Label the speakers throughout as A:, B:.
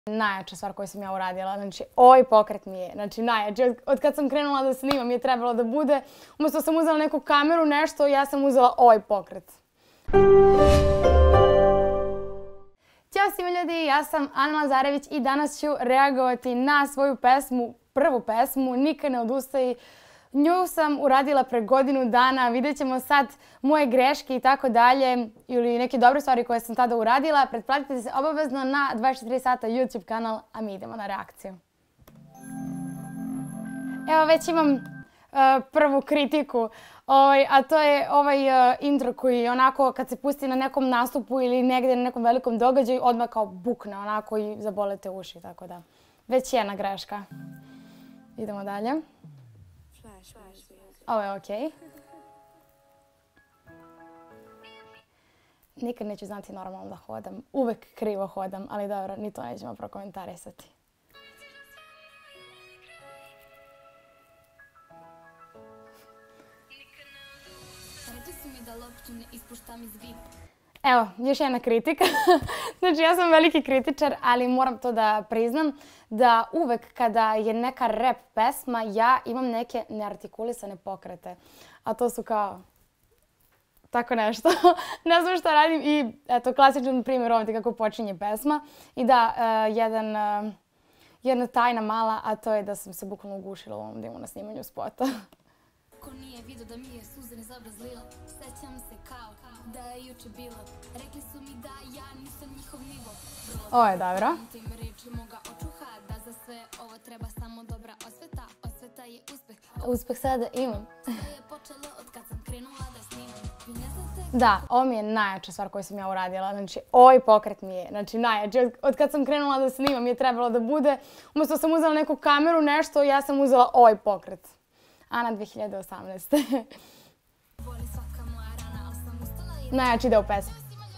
A: Najjača stvar koju sam ja uradila, znači ovaj pokret mi je, znači najjači. Od kad sam krenula da snimam mi je trebalo da bude, umjesto sam uzela neku kameru, nešto, ja sam uzela ovaj pokret. Ćao svima ljudi, ja sam Ana Lazarević i danas ću reagovati na svoju pesmu, prvu pesmu, Nikad ne odustaj. Nju sam uradila pre godinu dana, vidjet ćemo sad moje greške i tako dalje ili neke dobre stvari koje sam tada uradila. Pretplatite se obavezno na 24 sata YouTube kanal, a mi idemo na reakciju. Evo već imam prvu kritiku, a to je ovaj intro koji onako kad se pusti na nekom nastupu ili negdje na nekom velikom događaju odmah kao bukne onako i zabolete uši, tako da već jedna greška. Idemo dalje. Ovo je okej. Nikad neću znati normalno da hodam. Uvek krivo hodam, ali dobro, ni to nećemo prokomentarisati. Evo, još jedna kritika. Znači, ja sam veliki kritičar, ali moram to da priznam da uvek kada je neka rap pesma, ja imam neke neartikulisane pokrete. A to su kao tako nešto. Ne znam šta radim i eto, klasičan primjer ovdje kako počinje pesma. I da, jedna tajna mala, a to je da sam se bukvalno ugušila u ovom dimu na snimanju spota. Ko nije vidio da mi je suze ne zabrazlila, sećam se kao da je juče bilo, rekli su mi da ja nisam njihov nivo. Ovo je dobro. Ovo treba samo dobra osveta, osveta je uspeh. Uspeh sada imam. Da, ovo mi je najjača stvar koju sam ja uradila, znači ovaj pokret mi je, znači najjači. Od kad sam krenula da snimam mi je trebalo da bude, umjesto sam uzela neku kameru, nešto, ja sam uzela ovaj pokret. Ana 2018. Najjači deo pesme.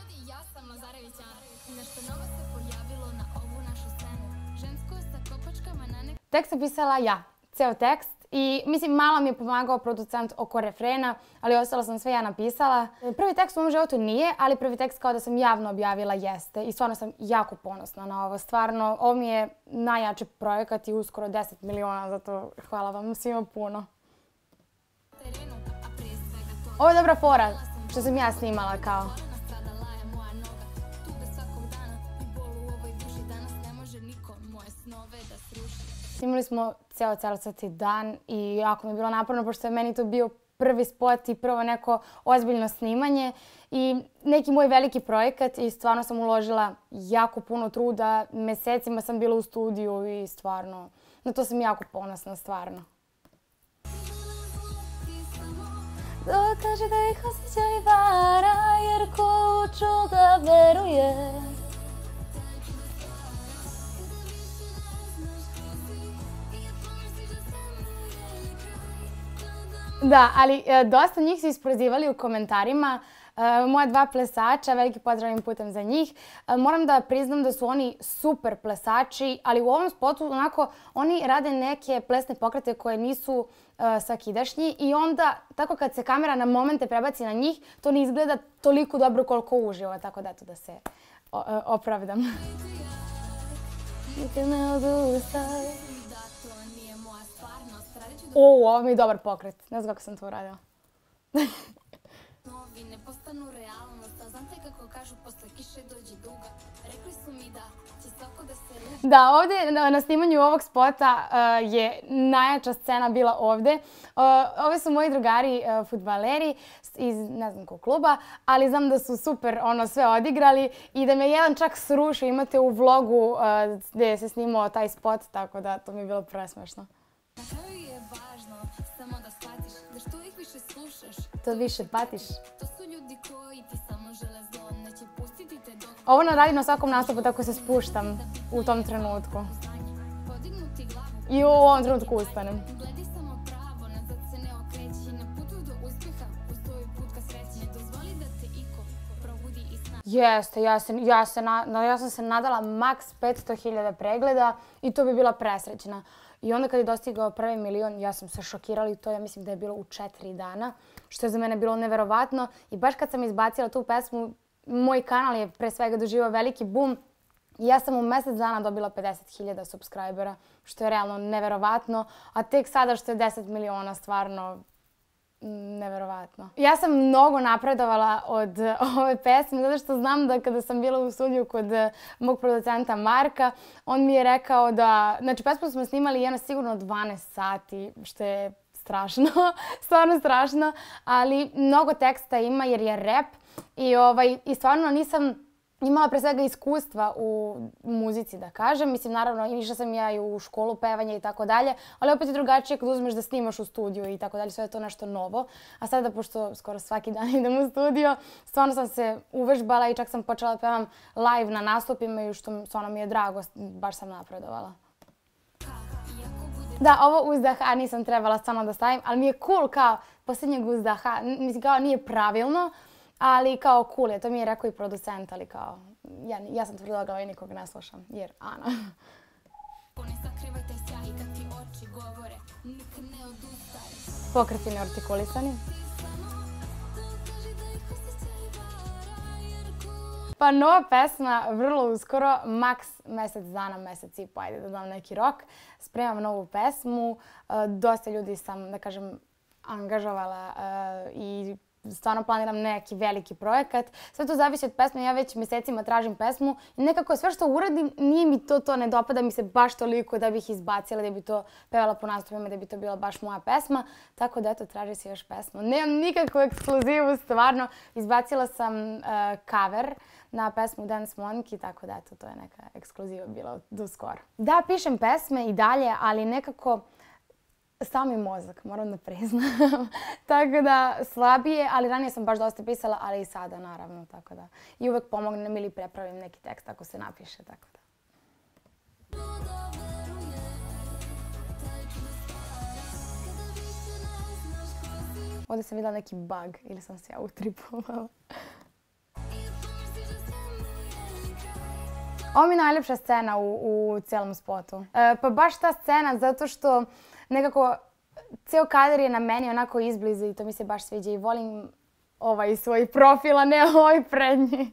A: Tekst sam pisala ja, ceo tekst. I mislim, malo mi je pomagao producent oko refrena, ali ostalo sam sve ja napisala. Prvi tekst u mom životu nije, ali prvi tekst kao da sam javno objavila jeste. I stvarno sam jako ponosna na ovo. Stvarno, ovo mi je najjači projekat i uskoro 10 miliona, zato hvala vam svima puno. Ovo je dobra fora što sam ja snimala kao. Snimali smo ceo celisati dan i jako mi je bilo naporno pošto je meni to bio prvi spot i prvo neko ozbiljno snimanje i neki moj veliki projekat i stvarno sam uložila jako puno truda. Mesecima sam bila u studiju i stvarno, na to sam jako ponosna, stvarno. Dokaže da ih osjećaj vara jer ko uču da veruje. Da, ali dosta njih su isprozivali u komentarima. Moja dva plesača, veliki pozdrav im putem za njih. Moram da priznam da su oni super plesači, ali u ovom spotu onako oni rade neke plesne pokrete koje nisu svakidašnji i onda tako kad se kamera na momente prebaci na njih, to ne izgleda toliko dobro koliko uživo, tako da eto da se opravdam. Nikad ne odustaj. Ovo mi je dobar pokret. Ne znam kako sam to uradila. Da, ovdje na snimanju ovog spota je najjača scena bila ovdje. Ovi su moji drugari fudbaleri iz ne znam kog kluba, ali znam da su super sve odigrali i da me jedan čak srušio. Imate u vlogu gdje se snimao taj spot, tako da to mi je bilo presmešno. To više patiš. Ovo radim na svakom nastupu, tako se spuštam u tom trenutku. I u ovom trenutku ustanem. Jeste, ja sam se nadala maks 500.000 pregleda i to bi bila presrećna. I onda kad je dostigao prvi milion, ja sam se šokirala i to ja mislim da je bilo u 4 dana, što je za mene bilo neverovatno. I baš kad sam izbacila tu pesmu, moj kanal je pre svega doživao veliki boom I ja sam u mjesec dana dobila 50.000 subscribera, što je realno neverovatno, a tek sada što je 10 miliona, stvarno neverovatno. Ja sam mnogo napredovala od ove pesme, zato što znam da kada sam bila u studiju kod mog producenta Marka, on mi je rekao da, znači pesmu smo snimali jedno sigurno 12 sati, što je strašno, stvarno strašno, ali mnogo teksta ima jer je rap i stvarno nisam imala pre svega iskustva u muzici, da kažem. Mislim, naravno, išla sam ja i u školu pevanja i tako dalje, ali opet je drugačije kad uzmeš da snimaš u studiju i tako dalje, sve je to nešto novo. A sada, pošto skoro svaki dan idem u studio, stvarno sam se uvežbala i čak sam počela da pevam live na nastupima i što stvarno mi je drago, baš sam napredovala. Da, ovo uzdaha nisam trebala stvarno da stavim, ali mi je cool kao posljednjeg uzdaha, mislim kao nije pravilno, ali kao cool je, to mi je rekao i producent, ali kao ja sam tvrdoglava i nikog ne slušam, jer Ana. Pokreti neartikulisani. Pa nova pesma, vrlo uskoro, maks mjesec dana, mjesec i po, ajde da dam neki rok. Spremam novu pesmu, dosta ljudi sam, da kažem, angažovala i stvarno planiram neki veliki projekat. Sve to zavisi od pesme, ja već mjesecima tražim pesmu i nekako sve što uradim nije mi to, ne dopada mi se baš toliko da bih izbacila, da bi to pevala po nastupima, da bi to bila baš moja pesma. Tako da eto, traži se još pesmu. Nemam nikakvu ekskluzivu, stvarno. Izbacila sam cover na pesmu Dance Monkey, tako da eto, to je neka ekskluziva bila do skoro. Da, pišem pesme i dalje, ali nekako stao mi mozak, moram da priznam. Tako da slabije, ali ranije sam baš dosta pisala, ali i sada naravno, tako da. I uvek pomognem ili prepravim neki tekst ako se napiše, tako da. Ovdje sam vidjela neki bug ili sam se ja utripovala. Ovo mi je najljepša scena u cijelom spotu. Pa baš ta scena zato što nekako ceo kadar je na meni onako izbliza i to mi se baš sviđa i volim ovaj svoj profil, a ne ovaj prednji.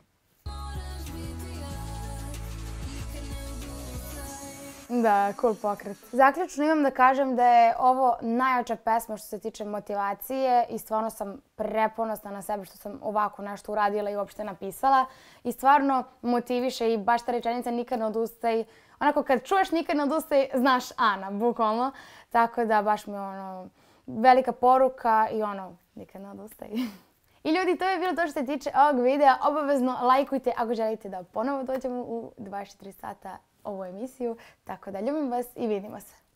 A: Da, cool pokret. Zaključno imam da kažem da je ovo najjača pesma što se tiče motivacije i stvarno sam preponosna na sebe što sam ovako nešto uradila i uopšte napisala. I stvarno motiviše i baš ta rečenica nikad ne odustaj. Onako kad čuješ nikad ne odustaj, znaš Ana, bukvalno. Tako da baš mi je ono velika poruka i ono nikad ne odustaj. I ljudi, to je bilo to što se tiče ovog videa. Obavezno lajkujte ako želite da ponovo dođemo u 24 sata ovu emisiju. Tako da ljubim vas i vidimo se.